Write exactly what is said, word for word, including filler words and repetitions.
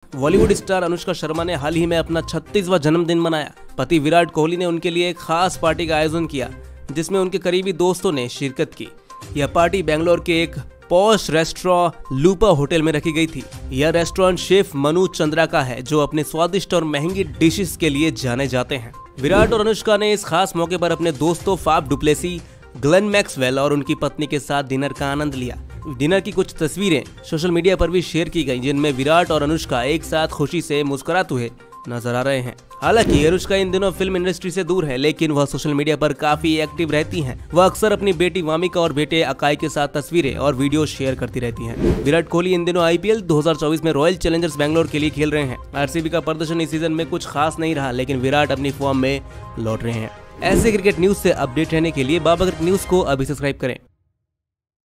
Bollywood star Anushka Sharma ने हाल ही में अपना छत्तीसवां जन्मदिन मनाया। पति विराट कोहली ने उनके लिए एक खास पार्टी का आयोजन किया, जिसमें उनके करीबी दोस्तों ने शिरकत की। यह पार्टी बेंगलोर के एक पॉश रेस्टोरेंट लूपा होटल में रखी गई थी। यह रेस्टोरेंट शेफ मनु चंद्रा का है, जो अपने स्वादिष्ट और महंगी डिशेस के लिए जाने जाते हैं। विराट और अनुष्का ने इस खास मौके पर अपने दोस्तों फाफ डुप्लेसी, ग्लेन मैक्सवेल और उनकी पत्नी के साथ डिनर का आनंद लिया। डिनर की कुछ तस्वीरें सोशल मीडिया पर भी शेयर की गई, जिनमें विराट और अनुष्का एक साथ खुशी से मुस्कुराते हुए नजर आ रहे हैं। हालांकि अनुष्का इन दिनों फिल्म इंडस्ट्री से दूर है, लेकिन वह सोशल मीडिया पर काफी एक्टिव रहती हैं। वह अक्सर अपनी बेटी वामिका और बेटे अकाई के साथ तस्वीरें और वीडियो शेयर करती रहती हैं। विराट कोहली इन दिनों आईपीएल दो हज़ार चौबीस में रॉयल चैलेंजर्स बैंगलोर के लिए खेल रहे हैं। आरसीबी का प्रदर्शन इस सीजन में कुछ खास नहीं रहा, लेकिन विराट अपनी फॉर्म में लौट रहे हैं। ऐसे क्रिकेट न्यूज से अपडेट रहने के लिए बाबा क्रिकेट न्यूज को अभी सब्सक्राइब करें।